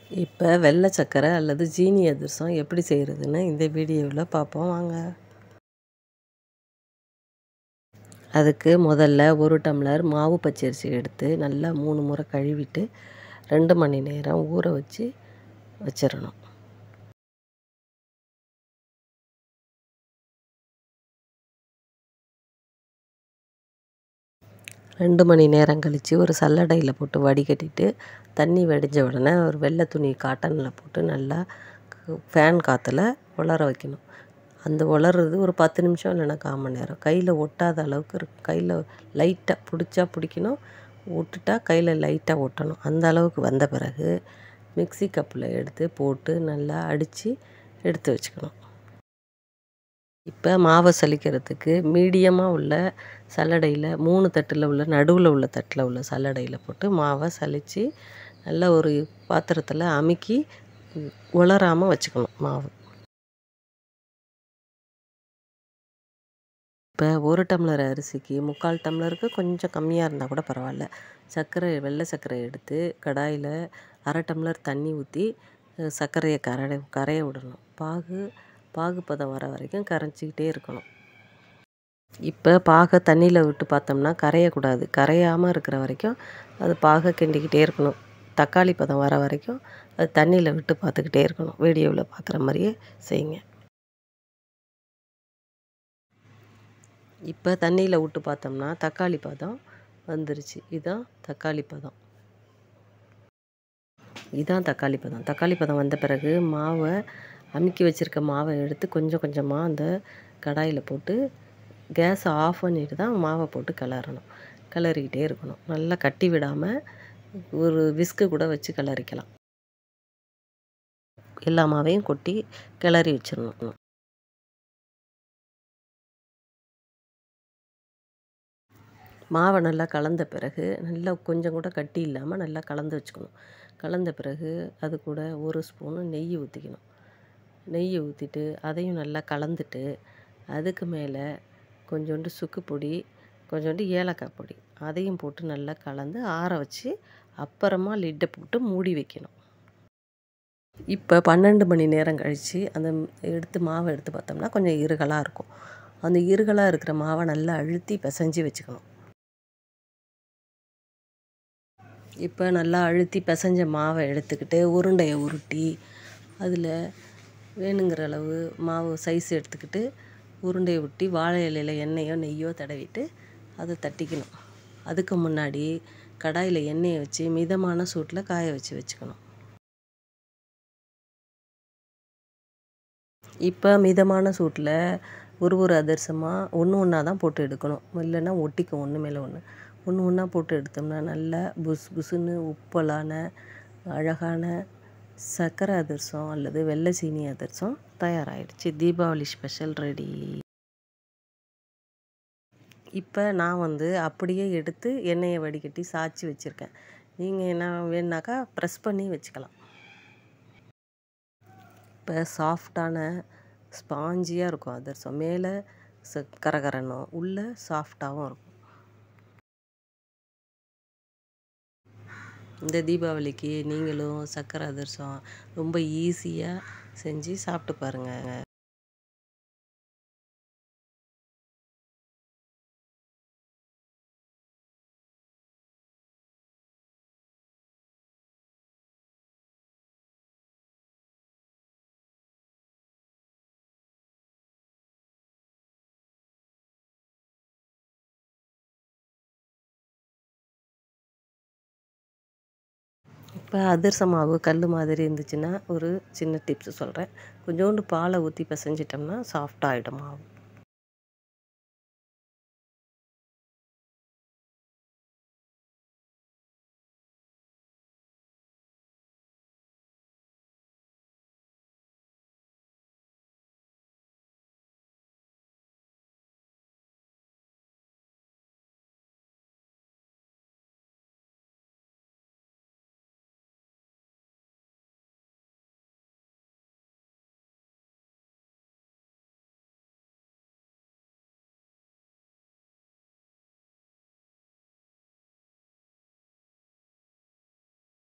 இப்போ வெள்ளை சர்க்கரை அல்லது ஜீனி அதிரசம் எப்படி செய்கிறதுன்னு இந்த வீடியோவில் பார்ப்போம் வாங்க. அதுக்கு முதல்ல 1 டம்ளர் மாவு பச்சரிசி எடுத்து நல்லா 3 முறை கழுவிட்டு 2 மணி நேரம் ஊற வச்சிடணும். ரெண்டு மணி நேரம் கழித்து ஒரு சல்லடையில் போட்டு வடிகட்டிட்டு தண்ணி வடிஞ்ச உடனே ஒரு வெள்ளை துணி காட்டனில் போட்டு நல்லா ஃபேன் காற்றுல உலர வைக்கணும். அந்த உலர்றது ஒரு 10 நிமிஷம் இல்லைன்னா 1/4 மணி நேரம். கையில் ஒட்டாத அளவுக்கு இருக்கும். கையில் லைட்டாக பிடிச்சா பிடிக்கணும், விட்டுட்டா கையில் லைட்டாக ஒட்டணும். அந்த அளவுக்கு வந்த பிறகு மிக்ஸி கப்பில் எடுத்து போட்டு நல்லா அடித்து எடுத்து வச்சுக்கணும். இப்போ மாவை சலிக்கிறதுக்கு மீடியமாக உள்ள சல்லடையில் 3 தட்டில் உள்ள நடுவில் உள்ள தட்டில் உள்ள சல்லடையில் போட்டு மாவை சலித்து நல்லா ஒரு பாத்திரத்தில் அமுக்கி உலராமல் வச்சுக்கணும் மாவு. இப்போ 1 டம்ளர் அரிசிக்கு 3/4 டம்ளருக்கு கொஞ்சம் கம்மியாக இருந்தால் கூட பரவாயில்ல. வெள்ளை சர்க்கரை எடுத்து கடாயில் 1/2 டம்ளர் தண்ணி ஊற்றி சர்க்கரையை கரைய விடணும். பாகு பதம் வர வரைக்கும் கரைச்சிக்கிட்டே இருக்கணும். இப்போ பாகை தண்ணியில் விட்டு பார்த்தோம்னா கரையக்கூடாது. கரையாமல் இருக்கிற வரைக்கும் அது பாகை கிண்டிக்கிட்டே இருக்கணும். தக்காளி பதம் வர வரைக்கும் அது தண்ணியில் விட்டு பார்த்துக்கிட்டே இருக்கணும். வீடியோவில் பார்க்குற மாதிரியே செய்யுங்க. இப்போ தண்ணியில் விட்டு பார்த்தோம்னா தக்காளி பதம் வந்துருச்சு. இதுதான் தக்காளி பதம். தக்காளி பதம் வந்த பிறகு மாவை அமுக்கி வச்சுருக்க மாவை எடுத்து கொஞ்சம் கொஞ்சமாக அந்த கடாயில் போட்டு கேஸை ஆஃப் பண்ணிட்டு தான் மாவை போட்டு கிளறிக்கிட்டே இருக்கணும். நல்லா கட்டி விடாமல் ஒரு விஸ்கு கூட வச்சு கிளறிக்கலாம். எல்லா மாவையும் கொட்டி கிளறி வச்சிடணும். மாவை நல்லா கலந்த பிறகு நல்லா கொஞ்சம் கூட கட்டி இல்லாமல் நல்லா கலந்து வச்சுக்கணும். கலந்த பிறகு அது கூட 1 ஸ்பூனு நெய் ஊற்றிக்கணும். நெய் ஊற்றிட்டு அதையும் நல்லா கலந்துட்டு அதுக்கு மேலே கொஞ்சோண்டு சுக்கு பொடி, கொஞ்சோண்டு ஏலக்காய் பொடி அதையும் போட்டு நல்லா கலந்து ஆற வச்சு அப்புறமா லிட்டை போட்டு மூடி வைக்கணும். இப்போ 12 மணி நேரம் கழித்து அந்த மாவை எடுத்து பார்த்தோம்னா கொஞ்சம் இருகலாக இருக்கும். அந்த இருகலாக இருக்கிற மாவை நல்லா அழுத்தி பிசைஞ்சு வச்சுக்கணும். இப்போ நல்லா அழுத்தி பிசைஞ்ச மாவை எடுத்துக்கிட்டு உருண்டையை உருட்டி அதில் வேணுங்கிற அளவு மாவு சைஸ் எடுத்துக்கிட்டு உருண்டையை உருட்டி வாழை இலையில் எண்ணெயோ நெய்யோ தடவிட்டு அதை தட்டிக்கணும். அதுக்கு முன்னாடி கடாயில் எண்ணெயை வச்சு மிதமான சூட்டில் காய வச்சுக்கணும். இப்போ மிதமான சூட்டில் ஒரு அதிரசமாக ஒன்றா தான் போட்டு எடுக்கணும். இல்லைன்னா ஒட்டிக்கும் ஒன்று மேலே ஒன்றா போட்டு எடுத்தோம்னா நல்லா புசுன்னு உப்பலான அழகான சர்க்கரை அதிரசம் அல்லது வெள்ளை சீனி அதிரசம் தயாராகிடுச்சு. Deepavali special ready. இப்போ நான் அப்படியே எடுத்து எண்ணெயை வடிகட்டி சாய்ச்சி வச்சுருக்கேன். நீங்கள் என்ன வேணுனாக்கா ப்ரெஸ் பண்ணி வச்சுக்கலாம். இப்போ சாஃப்டான ஸ்பாஞ்சியாக இருக்கும் அதிரசம். மேலே கரகரன்னும், உள்ளே சாஃப்டாகவும் இருக்கும். இந்த தீபாவளிக்கு நீங்களும் சர்க்கரை அதிரசம் ரொம்ப ஈஸியாக செஞ்சு சாப்பிட்டு பாருங்கள். இப்போ அதிரச மாவு கல் மாதிரி இருந்துச்சுன்னா ஒரு சின்ன டிப்ஸ் சொல்கிறேன். கொஞ்சோண்டு பாலை ஊற்றி பிசைஞ்சிட்டோம்னா சாஃப்டாகிடும் மாவு.